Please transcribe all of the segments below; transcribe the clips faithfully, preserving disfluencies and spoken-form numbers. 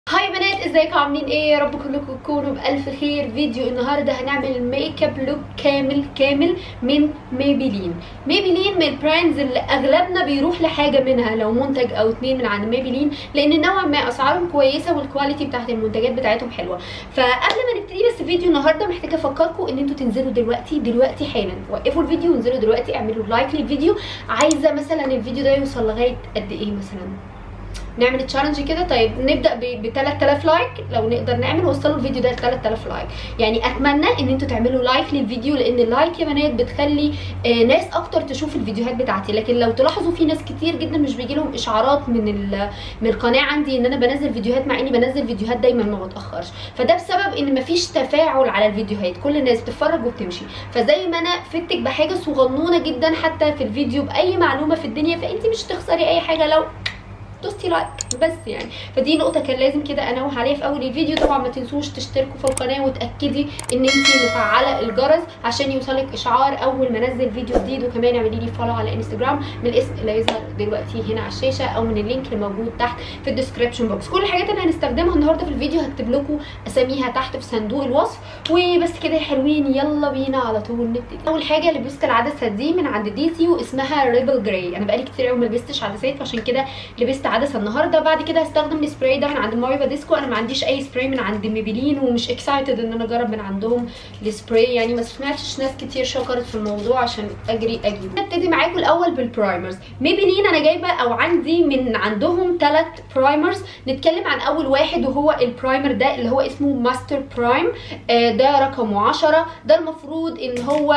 هاي بنات، ازيكم؟ عاملين ايه؟ يا رب كلكم تكونوا بالف خير. فيديو النهارده هنعمل ميك اب لوك كامل كامل من ميبيلين. ميبيلين من البراندز اللي اغلبنا بيروح لحاجه منها، لو منتج او اتنين من عند ميبيلين، لان نوعا ما اسعارهم كويسه والكواليتي بتاعت المنتجات بتاعتهم حلوه. فقبل ما نبتدي بس فيديو النهارده محتاجه افكركم ان انتوا تنزلوا دلوقتي دلوقتي حالا، وقفوا الفيديو وانزلوا دلوقتي اعملوا لايك للفيديو. عايزه مثلا الفيديو ده يوصل لغايه قد ايه؟ مثلا نعمل تشالنج كده. طيب نبدا ب ثلاثة آلاف لايك، لو نقدر نعمل وصلوا الفيديو ده ل ثلاثة آلاف لايك. يعني اتمنى ان انتوا تعملوا لايك للفيديو، لان اللايك يا بنات بتخلي آه ناس اكتر تشوف الفيديوهات بتاعتي. لكن لو تلاحظوا في ناس كتير جدا مش بيجي لهم اشعارات من من القناه عندي ان انا بنزل فيديوهات، مع اني بنزل فيديوهات دايما ما بتاخرش. فده بسبب ان مفيش تفاعل على الفيديوهات، كل الناس بتتفرج وبتمشي. فزي ما انا فدتك بحاجه صغنونه جدا حتى في الفيديو باي معلومه في الدنيا، فانت مش تخسري اي حاجه لو دوستي لايك بس. يعني فدي نقطه كان لازم كده انوه عليها في اول الفيديو. طبعا ما تنسوش تشتركوا في القناه وتاكدي ان انت مفعله الجرس عشان يوصلك اشعار اول ما انزل فيديو جديد. وكمان اعملي لي فولو على انستجرام من الاسم اللي هيظهر دلوقتي هنا على الشاشه، او من اللينك اللي موجود تحت في الديسكربشن بوكس. كل الحاجات اللي هنستخدمها النهارده في الفيديو هكتب لكم اساميها تحت في صندوق الوصف. وبس كده يا حلوين، يلا بينا على طول نبتدي. اول حاجه لبست العدسه دي من عند ديزيو، اسمها ريبل جراي. انا بقالي كتير قوي ما لبستش عدسات، فعشان كده لبست عدسه النهارده. بعد كده هستخدم السبراي ده من عند ماريفا ديسكو. انا ما عنديش اي سبراي من عند ميبيلين، ومش اكسايتد ان انا اجرب من عندهم السبراي. يعني ما سمعتش ناس كتير شكرت في الموضوع عشان اجري اجيب. نبتدي معاكم الاول بالبرايمرز. ميبيلين انا جايبه او عندي من عندهم ثلاث برايمرز. نتكلم عن اول واحد وهو البرايمر ده اللي هو اسمه ماستر برايم. آه ده رقمه عشرة. ده المفروض ان هو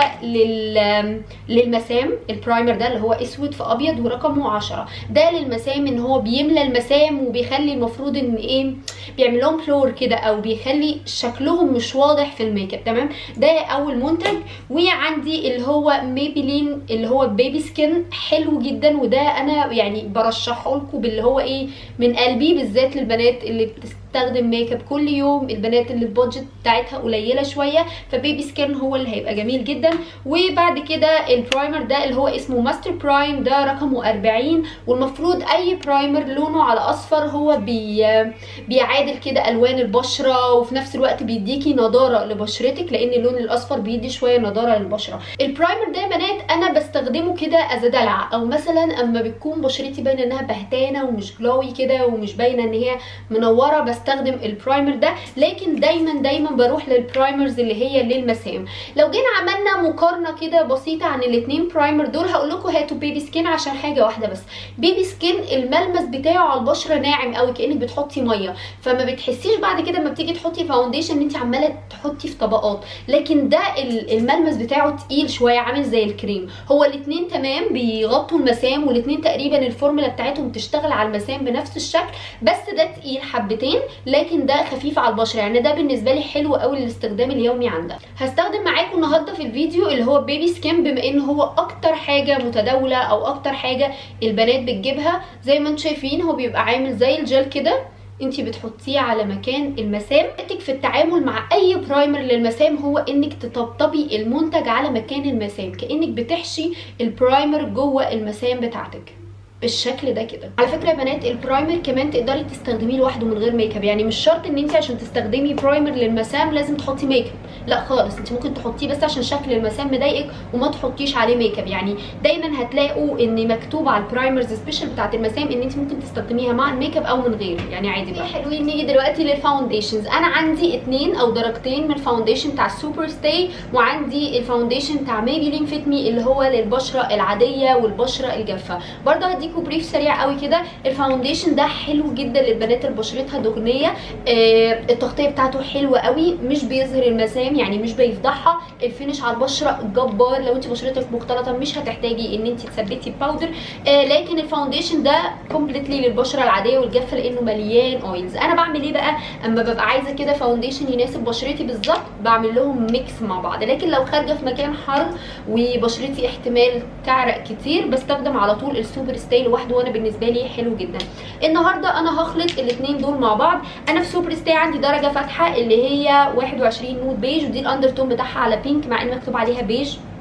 لل للمسام. البرايمر ده اللي هو اسود في ابيض ورقمه عشرة. ده للمسام، ان هو بيملى المسام وبيخلي المفروض ان ايه، بيعمل لهم فلور كده، او بيخلي شكلهم مش واضح في الميك اب. تمام، ده اول منتج. وعندي اللي هو ميبيلين اللي هو بيبي سكين، حلو جدا، وده انا يعني برشحه لكم باللي هو ايه من قلبي، بالذات للبنات اللي بتستخدم ميك اب كل يوم، البنات اللي البادجت بتاعتها قليله شويه، فبيبي سكين هو اللي هيبقى جميل جدا. وبعد كده البرايمر ده اللي هو اسمه ماستر برايم، ده رقمه أربعين. والمفروض اي برايمر لونه على اصفر هو بي بيعادل كده الوان البشره، وفي نفس الوقت بيديكي نضاره لبشرتك، لان اللون الاصفر بيدي شويه نضاره للبشره. البرايمر ده يا بنات انا بستخدمه كده از دلع، او مثلا اما بتكون بشرتي باينه انها بهتانه ومش جلوي كده ومش باينه ان هي منوره، بستخدم البرايمر ده. لكن دايما دايما بروح للبرايمرز اللي هي للمسام. لو جينا عملنا مقارنه كده بسيطه عن الاثنين برايمر دول، هقول لكم هاتوا بيبي سكين عشان حاجه واحده بس. بيبي سكين الملمس بتاعه على البشره ناعم قوي، كانك بتحطي ميه، فما بتحسيش بعد كده لما بتيجي تحطي فاونديشن ان انت عماله تحطي في طبقات. لكن ده الملمس بتاعه تقيل شويه، عامل زي الكريم. هو الاثنين تمام بيغطوا المسام، والاثنين تقريبا الفورمولا بتاعتهم تشتغل على المسام بنفس الشكل، بس ده تقيل حبتين لكن ده خفيف على البشره. يعني ده بالنسبه لي حلو قوي للاستخدام اليومي عندك. هستخدم معاكم النهارده في الفيديو اللي هو بيبي سكين، بما ان هو اكتر حاجه متداوله او اكتر حاجه البنات بتجيبها. زي ما انتم شايفين هو بيبقى عامل زي الجل كده، انت بتحطيه على مكان المسام. في التعامل مع اي برايمر للمسام هو انك تطبطبي المنتج على مكان المسام، كانك بتحشي البرايمر جوه المسام بتاعتك بالشكل ده كده. على فكره يا بنات البرايمر كمان تقدري تستخدميه لوحده من غير ميك اب. يعني مش شرط ان انت عشان تستخدمي برايمر للمسام لازم تحطي ميك اب، لا خالص. انت ممكن تحطيه بس عشان شكل المسام مضايقك وما تحطيش عليه ميك اب. يعني دايما هتلاقوا ان مكتوب على البرايمرز سبيشال بتاعت المسام ان انت ممكن تستخدميها مع الميك اب او من غير، يعني عادي بقى. حلوين، نيجي دلوقتي للفاونديشنز. انا عندي اتنين او درجتين من الفاونديشن بتاع السوبر ستاي، وعندي الفاونديشن بتاع ميبيلين فيت مي اللي هو للبشره العاديه والبشره الجافه. برضه هديكوا بريف سريع قوي كده. الفاونديشن ده حلو جدا للبنات اللي بشرتها دهنيه. آه التغطيه بتاعته حلوه قوي، مش بيظهر المسام، يعني مش بيفضحها. الفينش على البشره جبار. لو انت بشرتك مختلطه مش هتحتاجي ان انت تثبتي باودر. آه لكن الفاونديشن ده كومبليتلي للبشره العاديه والجافه لانه مليان اويلز. انا بعمل ايه بقى اما ببقى عايزه كده فاونديشن يناسب بشرتي بالظبط؟ بعمل لهم ميكس مع بعض. لكن لو خارجه في مكان حر وبشرتي احتمال تعرق كتير، بستخدم على طول السوبر ستاي لوحده، وانا بالنسبه لي حلو جدا. النهارده انا هخلط الاثنين دول مع بعض. انا في سوبر ستاي عندي درجه فاتحه اللي هي واحد وعشرين نود بيج، ودي الاندر تون بتاعها على بينك مع ان مكتوب عليها بيج،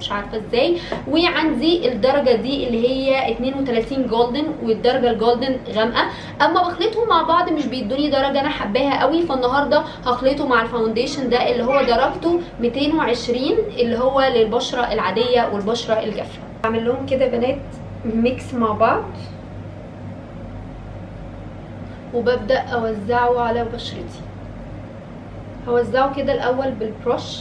مش عارفه ازاي. وعندي الدرجه دي اللي هي اتنين وتلاتين جولدن، والدرجه الجولدن غامقه. اما بخلطهم مع بعض مش بيدوني درجه انا حباها قوي، فالنهارده هخلطه مع الفاونديشن ده اللي هو درجته ميتين وعشرين اللي هو للبشره العاديه والبشره الجافه. بعمل لهم كده بنات ميكس مع بعض، وببدا اوزعه على بشرتي. هوزعه كده الاول بالبرش،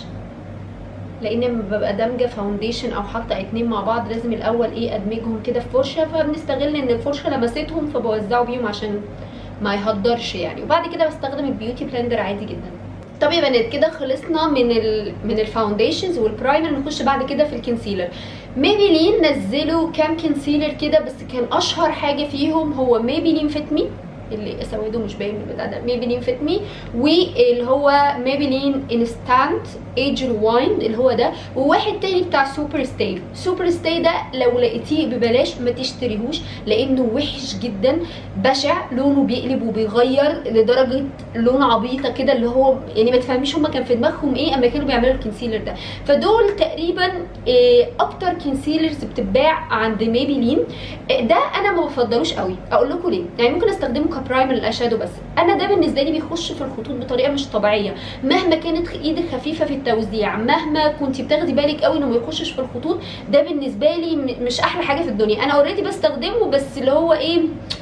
لان لما ببقى دامجه فاونديشن او حاطه اتنين مع بعض لازم الاول ايه ادمجهم كده في فرشه، فبنستغل ان الفرشه لمستهم فبوزعه بيهم عشان ما يهدرش يعني. وبعد كده بستخدم البيوتي بلندر عادي جدا. طب يا بنات كده خلصنا من ال من الفاونديشنز والبرايمر. نخش بعد كده في الكونسيلر. ميبيلين نزلوا كام كونسيلر كده، بس كان اشهر حاجه فيهم هو ميبيلين فيت مي، اللي اسوده مش باين من البتاع ده، ميبيلين فيت مي، واللي هو ميبيلين انستانت ايج ريوايند اللي هو ده، وواحد تاني بتاع سوبر ستاي. سوبر ستاي ده لو لقيتيه ببلاش ما تشتريهوش لانه وحش جدا، بشع، لونه بيقلب وبيغير لدرجه لون عبيطه كده، اللي هو يعني ما تفهميش هما كان في دماغهم ايه اما كانوا بيعملوا الكونسيلر ده. فدول تقريبا إيه اكتر كونسيلرز بتتباع عند ميبيلين. إيه ده انا ما بفضلوش قوي، اقول لكم ليه. يعني ممكن استخدمه كبرايمر للاشادو، بس انا ده بالنسبه لي بيخش في الخطوط بطريقه مش طبيعيه. مهما كانت ايدك خفيفه في التوزيع، مهما كنتي بتاخدي بالك قوي انه ما يخشش في الخطوط، ده بالنسبه لي مش احلى حاجه في الدنيا. انا اوريدي بستخدمه بس اللي هو ايه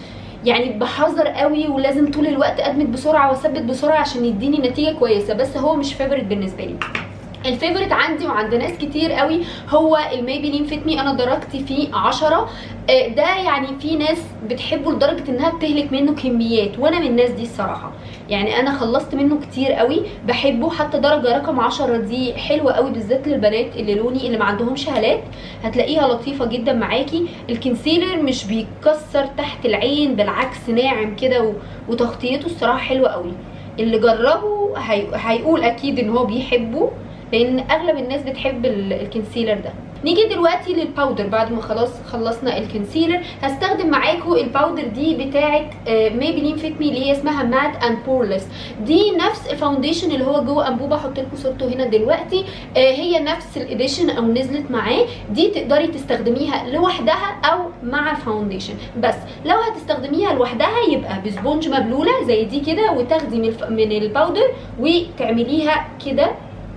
يعني بحذر قوي، ولازم طول الوقت ادمج بسرعه واثبت بسرعه عشان يديني نتيجه كويسه، بس هو مش فيفورت بالنسبه لي. الفيفورت عندي وعند ناس كتير قوي هو الميبيلين فيت مي. انا درجتي فيه عشرة. ده يعني في ناس بتحبه لدرجه انها بتهلك منه كميات، وانا من الناس دي الصراحه. يعني انا خلصت منه كتير قوي، بحبه. حتى درجه رقم عشرة دي حلوه قوي بالذات للبنات اللي لوني اللي ما عندهمش هالات، هتلاقيها لطيفه جدا معاكي. الكونسيلر مش بيكسر تحت العين، بالعكس ناعم كده، وتغطيته الصراحه حلوه قوي. اللي جربه هي... هيقول اكيد ان هو بيحبه، لان اغلب الناس بتحب الكونسيلر ده. نيجي دلوقتي للباودر. بعد ما خلاص خلصنا الكونسيلر هستخدم معاكم الباودر دي بتاعه ميبيلين فيت مي اللي هي اسمها مات اند بورلس. دي نفس الفاونديشن اللي هو جوه انبوبه، هحط لكم صورته هنا دلوقتي. هي نفس الاديشن او نزلت معاه. دي تقدري تستخدميها لوحدها او مع الفاونديشن، بس لو هتستخدميها لوحدها يبقى بسبونج مبلوله زي دي كده، وتاخدي من الباودر وتعمليها كده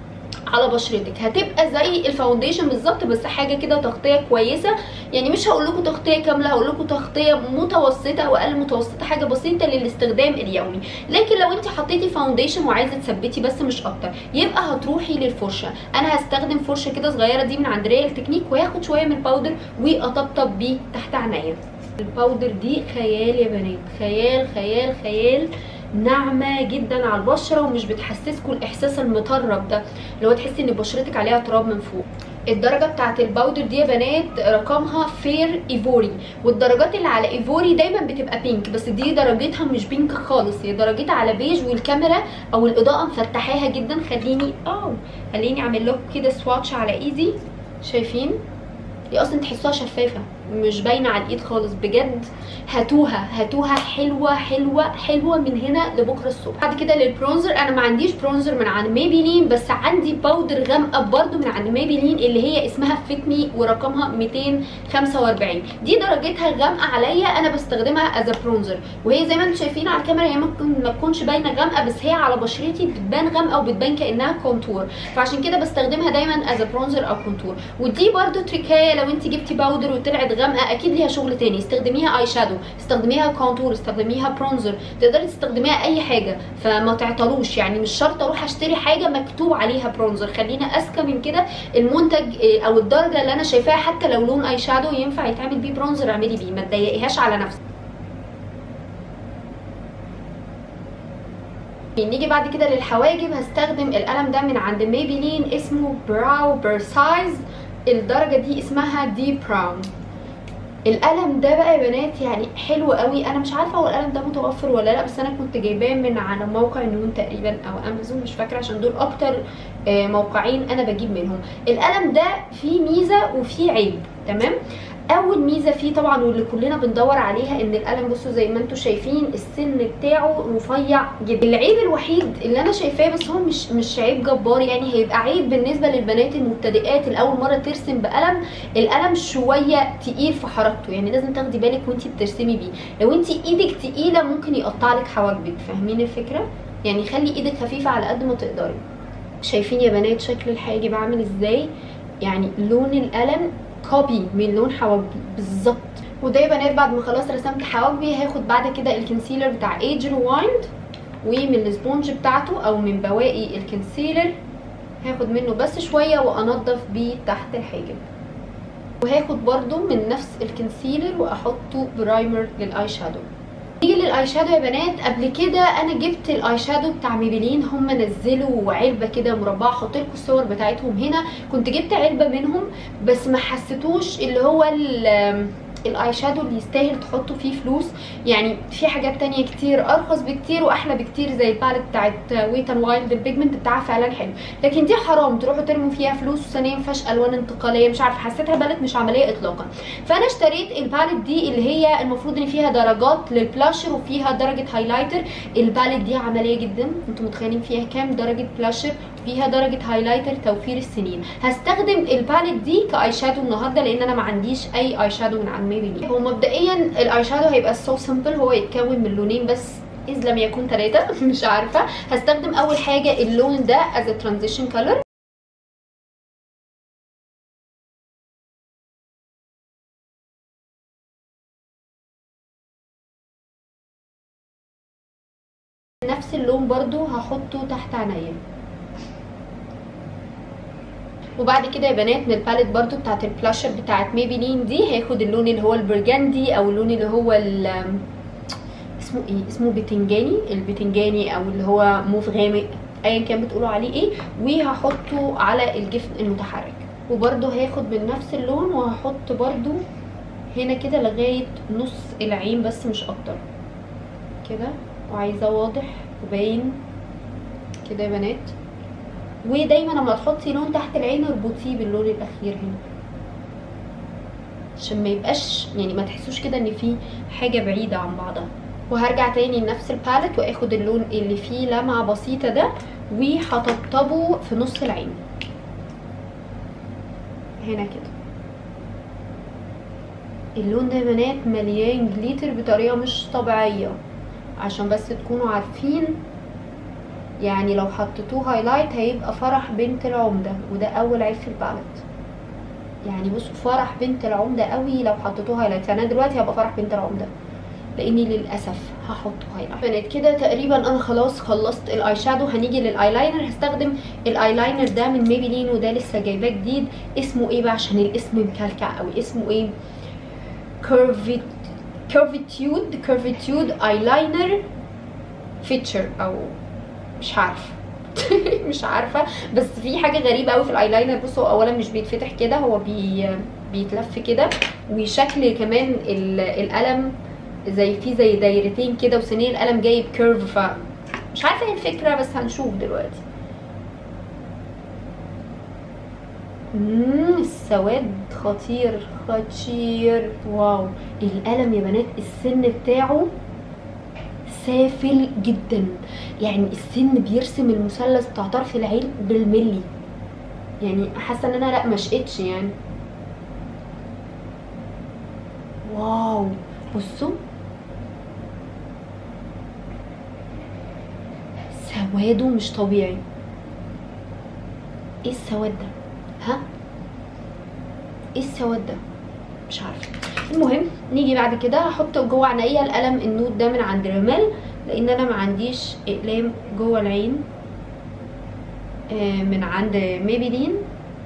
على بشرتك. هتبقى زي الفاونديشن بالظبط، بس حاجه كده تغطيه كويسه. يعني مش هقول لكم تغطيه كامله، هقول لكم تغطيه متوسطه او اقل متوسطه، حاجه بسيطه للاستخدام اليومي. لكن لو انت حطيتي فاونديشن وعايزه تثبتي بس مش اكتر، يبقى هتروحي للفرشه. انا هستخدم فرشه كده صغيره دي من عند ريال تكنيك، وهاخد شويه من الباودر واطبطب بيه تحت عينيا. الباودر دي خيال يا بنات، خيال خيال خيال. ناعمه جدا على البشره، ومش بتحسسكم الاحساس المطرب ده اللي هو تحسي ان بشرتك عليها تراب من فوق. الدرجه بتاعت الباودر دي يا بنات رقمها فير ايفوري، والدرجات اللي على ايفوري دايما بتبقى بينك، بس دي درجتها مش بينك خالص، هي درجتها على بيج، والكاميرا او الاضاءه مفتحاها جدا. خليني اه خليني اعمل لكم كده سواتش على ايدي. شايفين؟ هي اصلا تحسوها شفافه مش باينه على الايد خالص بجد. هاتوها هاتوها حلوه حلوه حلوه من هنا لبكره الصبح. بعد كده للبرونزر، انا ما عنديش برونزر من عند ميبيلين، بس عندي باودر غامقه برده من عند ميبيلين اللي هي اسمها فيت مي ورقمها ميتين وخمسة واربعين. دي درجتها غامقه عليا، انا بستخدمها از برونزر، وهي زي ما انتم شايفين على الكاميرا هي ممكن ما تكونش باينه غامقه، بس هي على بشرتي بتبان غامقه وبتبان كانها كونتور، فعشان كده بستخدمها دايما از برونزر او كونتور. ودي برده تريكايه، لو انت جبتي باودر وطلعت غامقه اكيد ليها شغل تاني، استخدميها اي شادو، استخدميها كونتور، استخدميها برونزر، تقدري تستخدميها اي حاجه، فما تعطلوش. يعني مش شرط اروح اشتري حاجه مكتوب عليها برونزر، خلينا اذكى من كده. المنتج او الدرجه اللي انا شايفاها حتى لو لون اي شادو ينفع يتعمل بيه برونزر اعملي بيه، ما تضايقيهاش على نفسك. نيجي بعد كده للحواجب. هستخدم القلم ده من عند ميبيلين اسمه براو برسايز، الدرجه دي اسمها دي براون. القلم ده بقى يا بنات يعني حلو قوي. انا مش عارفه هو القلم ده متوفر ولا لا، بس انا كنت جايباه من على موقع نون تقريبا او امازون، مش فاكره، عشان دول اكتر موقعين انا بجيب منهم. القلم ده فيه ميزه وفيه عيب، تمام. اول ميزه فيه طبعا واللي كلنا بندور عليها ان القلم بصوا زي ما انتم شايفين السن بتاعه رفيع جدا. العيب الوحيد اللي انا شايفاه بس هو مش مش عيب جبار يعني، هيبقى عيب بالنسبه للبنات المبتدئات اللي اول مره ترسم بقلم، القلم شويه تقيل في حركته، يعني لازم تاخدي بالك وانت بترسمي بيه. لو انت ايدك تقيله ممكن يقطع لك حواجبك، فاهمين الفكره؟ يعني خلي ايدك خفيفه على قد ما تقدري. شايفين يا بنات شكل الحاجب عامل ازاي؟ يعني لون القلم كوبي من لون حواجبي بالظبط. وده يا بنات بعد ما خلاص رسمت حواجبي هاخد بعد كده الكونسيلر بتاع ايجل وايند، ومن السبونج بتاعته او من بواقي الكونسيلر هاخد منه بس شويه وانضف بيه تحت الحاجب. وهاخد برده من نفس الكونسيلر واحطه برايمر للاي شادو. نيجي للاي شادو يا بنات. قبل كده انا جبت الاي شادو بتاع ميبلين، هم نزلوا علبه كده مربعه، هحط لكم الصور بتاعتهم هنا. كنت جبت علبه منهم بس ما حسيتوش اللي هو الاي شادو اللي يستاهل تحطوا فيه فلوس، يعني في حاجات تانية كتير ارخص بكتير واحلى بكتير زي الباليت بتاعت ويت اند وايلد، البيجمنت بتاعها فعلا حلو، لكن دي حرام تروحوا ترموا فيها فلوس، وثانيا مفيهاش الوان انتقاليه، مش عارفه حسيتها باليت مش عمليه اطلاقا. فانا اشتريت الباليت دي اللي هي المفروض ان فيها درجات للبلاشر وفيها درجه هايلايتر. الباليت دي عمليه جدا، انتوا متخيلين فيها كام درجه بلاشر، فيها درجه هايلايتر توفير السنين. هستخدم الباليت دي كاي شادو النهارده لان انا ما عنديش اي اي شادو من عند ميبلين. هو مبدئيا الاي شادو هيبقى سو سمبل، هو يتكون من لونين بس اذ لم يكن ثلاثه مش عارفه. هستخدم اول حاجه اللون ده از ترانزيشن كلر، نفس اللون برضو هحطه تحت عينيا. وبعد كده يا بنات من الباليت برضو بتاعت البلاشر بتاعت ميبلين دي هاخد اللون اللي هو البرجندي او اللون اللي هو اسمه ايه، اسمه بتنجاني، البتنجاني او اللي هو موف غامق ايا كان بتقولوا عليه ايه، وهحطه على الجفن المتحرك. وبرضو هاخد من نفس اللون وهحط برضو هنا كده لغايه نص العين بس مش اكتر كده، وعايزاه واضح وباين كده يا بنات. ودايما لما تحطي لون تحت العين اربطيه باللون الاخير هنا عشان ما يبقاش يعني ما تحسوش كده ان في حاجه بعيده عن بعضها. وهرجع تاني لنفس الباليت واخد اللون اللي فيه لمعه بسيطه ده وهطبطبه في نص العين هنا كده. اللون ده يا بنات مليان جليتر بطريقه مش طبيعيه عشان بس تكونوا عارفين، يعني لو حطيتوه هايلايت هيبقى فرح بنت العمده، وده اول عيب في الباليت. يعني بصوا فرح بنت العمده قوي لو حطيتوه هايلايت، يعني انا دلوقتي هبقى فرح بنت العمده لاني للاسف هحطه هايلايت. بنات كده تقريبا انا خلاص خلصت الاي شادو. هنيجي للايلاينر. هستخدم الايلاينر ده من ميبلين وده لسه جايباه جديد. اسمه ايه بقى عشان الاسم مكلكع قوي، اسمه ايه، كيرفيت كيرفيتيود كيرفيتيود ايلاينر فيتشر او مش عارفه مش عارفه بس في حاجه غريبه قوي في الايلاينر. بصوا اولا مش بيتفتح كده، هو بي بيتلف كده، وشكل كمان القلم زي فيه زي دايرتين كده، وسنين القلم جايب كيرف، فمش عارفه ايه الفكره بس هنشوف دلوقتي. امم السواد خطير خطير. واو القلم يا بنات السن بتاعه سافل جدا، يعني السن بيرسم المثلث بتاع طرف العين بالملي، يعني حاسه ان انا لا مشقتش يعني. واو بصوا سواده مش طبيعي. ايه السواد ده؟ ها ايه السواد ده؟ مش عارفه. المهم نيجي بعد كده هحط جوه عينيا القلم النود ده من عند ريمال لان انا ما عنديش اقلام جوه العين من عند ميبلين.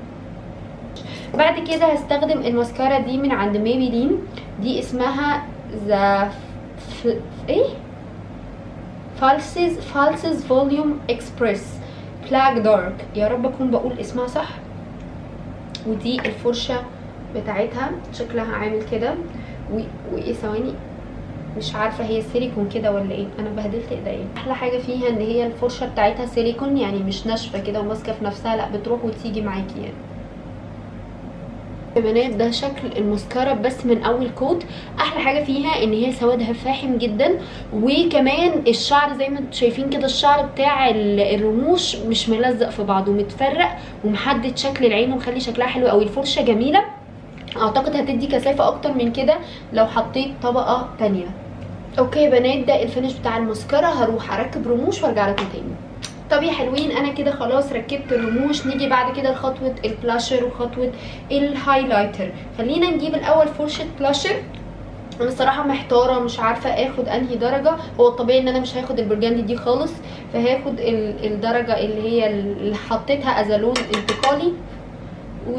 بعد كده هستخدم الماسكارا دي من عند ميبلين، دي اسمها ذا ف... ايه فالسز فالسز فوليوم اكسبريس بلاك دارك، يا رب اكون بقول اسمها صح. ودي الفرشه بتاعتها شكلها عامل كده، وايه ثواني مش عارفه هي سيليكون كده ولا ايه، انا بهدلت ايديا. احلى حاجه فيها ان هي الفرشه بتاعتها سيليكون، يعني مش ناشفه كده وماسكه في نفسها، لا بتروح وتيجي معاكي يعني. يا بنات ده شكل المسكرة بس من اول كوت. احلى حاجه فيها ان هي سوادها فاحم جدا، وكمان الشعر زي ما انتم شايفين كده الشعر بتاع الرموش مش ملزق في بعضه، متفرق ومحدد شكل العين ومخلي شكلها حلو قوي. الفرشه جميله، اعتقد هتدي كثافه اكتر من كده لو حطيت طبقه تانية. اوكي يا بنات ده الفينش بتاع المسكرة. هروح اركب رموش وارجع لكم تاني. طب يا حلوين انا كده خلاص ركبت الرموش. نيجي بعد كده لخطوه البلاشر وخطوه الهايلايتر. خلينا نجيب الاول فرشه بلاشر. انا الصراحه محتاره مش عارفه اخد انهي درجه. هو الطبيعي ان انا مش هاخد البرجندي دي خالص، فهاخد الدرجه اللي هي اللي حطيتها از لون انتقالي. و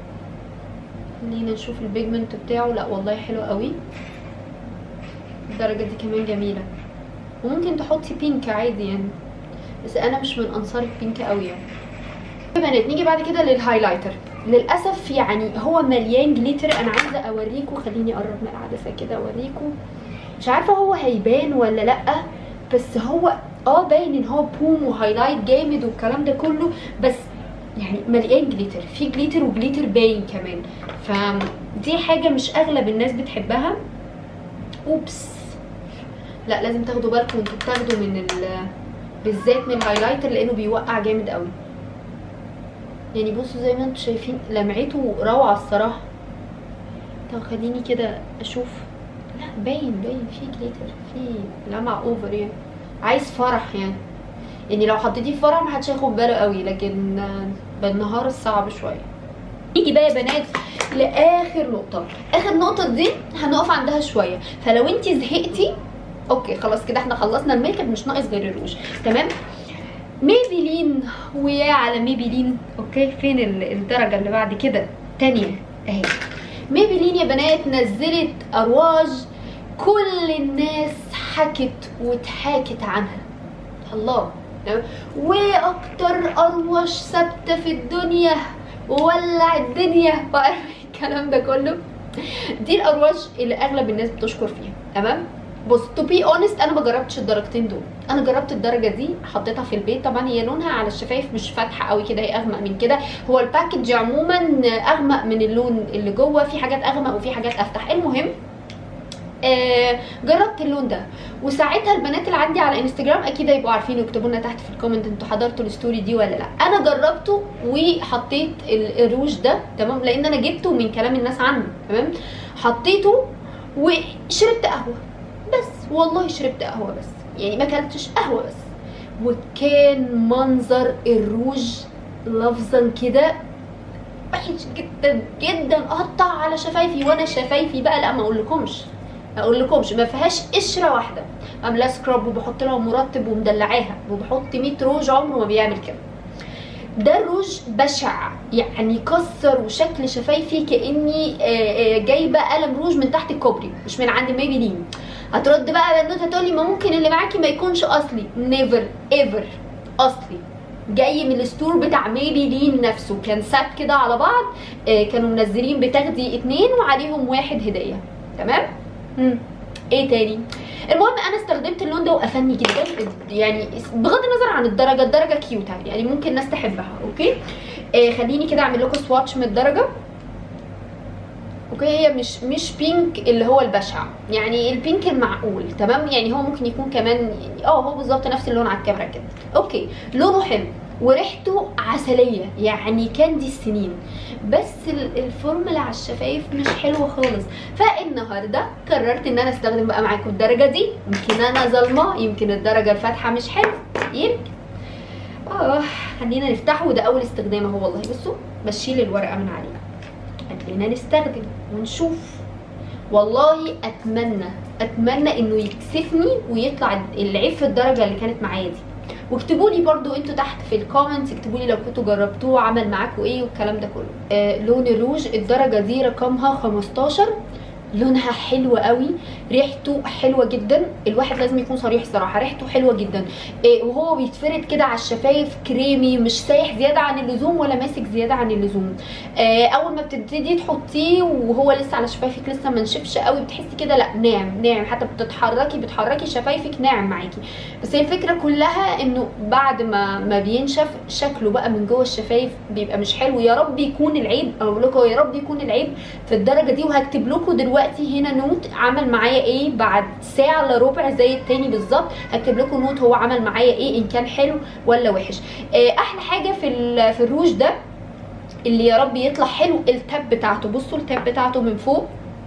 خلينا نشوف البيجمنت بتاعه. لا والله حلو قوي الدرجه دي كمان جميله. وممكن تحطي بينك عادي يعني، بس انا مش من انصار البينك قوي يعني. يا بنات نيجي بعد كده للهايلايتر. للاسف يعني هو مليان جليتر. انا عايزه اوريكم، خليني اقرب من العدسه كده اوريكم. مش عارفه هو هيبان ولا لا، بس هو اه باين ان هو بوم وهايلايت جامد والكلام ده كله، بس يعني مليان جليتر. في جليتر وجليتر باين كمان، فدي حاجه مش اغلب الناس بتحبها. اوبس، لا لازم تاخدوا بالكم انتوا بتاخدوا من ال بالذات من الهايلايتر لانه بيوقع جامد قوي. يعني بصوا زي ما انتم شايفين لمعته روعه الصراحه. طب خليني كده اشوف. لا باين باين في جليتر، في لمع اوفر يعني، عايز فرح يعني. يعني لو حطيتيه في فرح محدش هياخد باله قوي، لكن بالنهار الصعب شويه. نيجي بقى يا بنات لاخر نقطه. اخر نقطه دي هنقف عندها شويه. فلو انت زهقتي اوكي خلاص كده احنا خلصنا الميك اب، مش ناقص غير الروج. تمام. ميبيلين، ويا على ميبيلين. اوكي فين الدرجه اللي بعد كده تانية اهي. ميبيلين يا بنات نزلت ارواج كل الناس حكت واتحاكت عنها. الله. واكتر اروج ثابته في الدنيا وولع الدنيا وعارف الكلام ده كله. دي الارواج اللي اغلب الناس بتشكر فيها. تمام. بص تو بي اونست انا ما جربتش الدرجتين دول. انا جربت الدرجه دي حطيتها في البيت. طبعا هي لونها على الشفايف مش فاتحه قوي كده، هي اغمق من كده. هو الباكج عموما اغمق من اللون اللي جوه، في حاجات اغمق وفي حاجات افتح. المهم آه جربت اللون ده، وساعتها البنات اللي عندي على انستجرام اكيد هيبقوا عارفين ويكتبوا لنا تحت في الكومنت انتوا حضرتوا الستوري دي ولا لا. انا جربته وحطيت الروج ده تمام، لان انا جبته من كلام الناس عنه. تمام. حطيته وشربت قهوه بس، والله شربت قهوه بس، يعني ما اكلتش قهوه بس. وكان منظر الروج لفظا كده وحش جدا جدا، قطع على شفايفي. وانا شفايفي بقى لا ما اقولكمش ما اقولكمش ما فيهاش قشره واحده. عامله سكراب وبحط لها مرطب ومدلعاها وبحط مية روج، عمره ما بيعمل كده. ده الروج بشع يعني، كسر وشكل شفايفي كاني جايبه قلم روج من تحت الكوبري مش من عند ميبيلين. هترد بقى بنوته تقولي ما ممكن اللي معاكي ما يكونش اصلي. نيفر ايفر اصلي، جاي من الستور بتاع ميبيلين نفسه. كان سات كده على بعض، كانوا منزلين بتاخدي اتنين وعليهم واحد هديه. تمام. امم ايه تاني؟ المهم انا استخدمت اللون ده وقفلني جدا يعني، بغض النظر عن الدرجه. الدرجه كيوت يعني ممكن ناس تحبها. اوكي آه خليني كده اعمل لكم سواتش من الدرجه. اوكي هي مش مش بينك اللي هو البشع يعني، البينك المعقول. تمام. يعني هو ممكن يكون كمان يعني اه هو بالظبط نفس اللون على الكاميرا كده. اوكي لونه حلو وريحته عسليه يعني كاندي السنين، بس الفورمولا على الشفايف مش حلوه خالص. فالنهارده قررت ان انا استخدم بقى معاكم الدرجه دي. يمكن انا ظلمه، يمكن الدرجه الفاتحه مش حلوه، يمكن اه خلينا نفتحه. وده اول استخدام اهو والله. بصوا بشيل الورقه من عليه. خلينا نستخدم ونشوف. والله اتمنى اتمنى انه يكسفني ويطلع العيب في الدرجه اللي كانت معايا دي. واكتبوا لي برضو انتوا تحت في الكومنتس، اكتبوا لي لو كنتوا جربتوه عمل معاكم ايه والكلام ده كله. آه لون الروج الدرجه دي رقمها خمستاشر. لونها حلو قوي، ريحته حلوه جدا. الواحد لازم يكون صريح صراحه، ريحته حلوه جدا. إيه وهو بيتفرد كده على الشفايف كريمي، مش سايح زياده عن اللزوم ولا ماسك زياده عن اللزوم. إيه اول ما بتبتدي تحطيه وهو لسه على شفايفك لسه ما نشفش قوي، بتحسي كده لا ناعم ناعم، حتى بتتحركي بتحركي شفايفك ناعم معاكي. بس هي الفكره كلها انه بعد ما ما بينشف شكله بقى من جوه الشفايف بيبقى مش حلو. يا رب يكون العيب، اقول لكم يا رب يكون العيب في الدرجه دي. وهكتب لكم دلوقتي هنا نوت عمل معايا ايه بعد ساعه الا ربع زي التاني بالظبط. هكتب لكم نوت هو عمل معايا ايه، ان كان حلو ولا وحش. احلى حاجه في في الروج ده اللي يا رب يطلع حلو التاب بتاعته. بصوا التاب بتاعته من فوق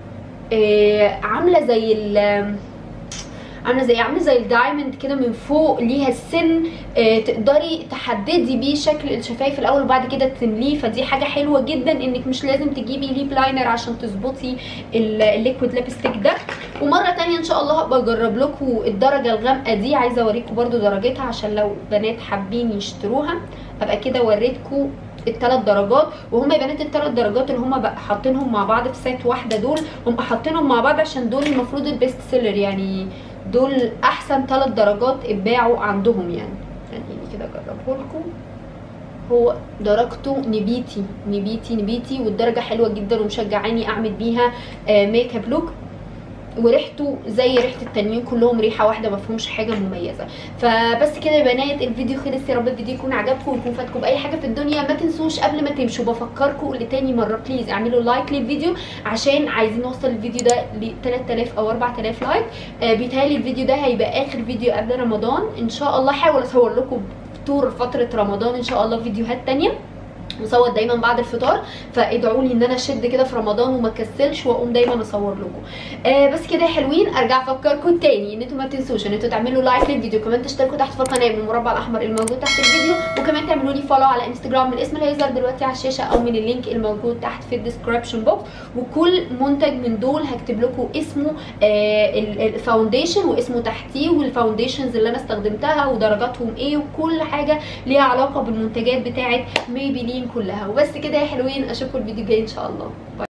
عامله زي ال عامله زي عامله زي الدايموند كده من فوق، ليها السن آه تقدري تحددي بيه شكل الشفايف الاول وبعد كده تمليه. فدي حاجه حلوه جدا انك مش لازم تجيبي ليب لاينر عشان تظبطي الليكويد ليبستيك ده. ومره تانية ان شاء الله هبقى اجرب لكم الدرجه الغامقه دي، عايزه اوريكم برده درجتها عشان لو بنات حابين يشتروها. ابقى كده وريتكم الثلاث درجات، وهم يا بنات الثلاث درجات اللي هم بقى حاطينهم مع بعض في سيت واحده، دول هم حاطينهم مع بعض عشان دول المفروض البيست سيلر، يعني دول احسن ثلاث درجات اتباعوا عندهم. يعني يعني كده اجربه لكم. هو درجته نبيتي نبيتي نبيتي، والدرجه حلوه جدا ومشجعاني اعمل بيها آه ميك اب لوك. وريحته زي ريحه التانيين كلهم ريحه واحده، ما فيهمش حاجه مميزه. فبس كده يا بنات الفيديو خلص. يا رب الفيديو يكون عجبكم ويكون فاتكم باي حاجه في الدنيا. ما تنسوش قبل ما تمشوا بفكركم لتاني مره بليز اعملوا لايك للفيديو عشان عايزين نوصل الفيديو ده ل ثلاثة آلاف او أربعة آلاف لايك. آه بيتهيألي الفيديو ده هيبقى اخر فيديو قبل رمضان ان شاء الله. حاول اصور لكم طول فتره رمضان ان شاء الله فيديوهات تانيه، مصور دايما بعد الفطار. فادعوا لي ان انا اشد كده في رمضان وما اكسلش واقوم دايما اصور لكم. آه بس كده يا حلوين، ارجع افكركم تاني ان انتوا ما تنسوش ان انتوا تعملوا لايك للفيديو، كمان تشتركوا تحت في القناه بالمربع الاحمر الموجود تحت الفيديو، وكمان تعملوا لي فولو على انستجرام من الاسم اللي هيظهر دلوقتي على الشاشه او من اللينك الموجود تحت في الديسكربشن بوكس. وكل منتج من دول هكتب لكم اسمه آه الفاونديشن واسمه تحتيه، والفاونديشنز اللي انا استخدمتها ودرجاتهم ايه، وكل حاجه ليها علاقه بالمنتجات بتاعه ميبيلين كلها. وبس كده يا حلوين، اشوفكم الفيديو الجاي ان شاء الله. باي.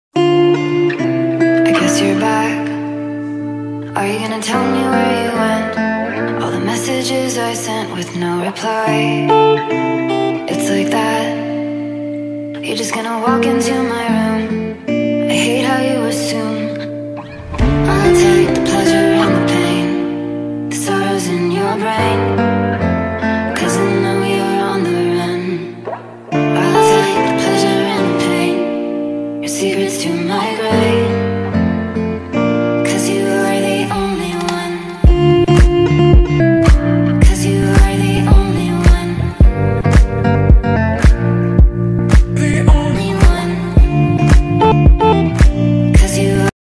I guess you're back. Are you gonna tell me where you went? All the messages I sent with no reply. It's like that. You're just gonna walk into my room. I hate how you assume I'll take the pleasure and the pain, the sorrows in your brain.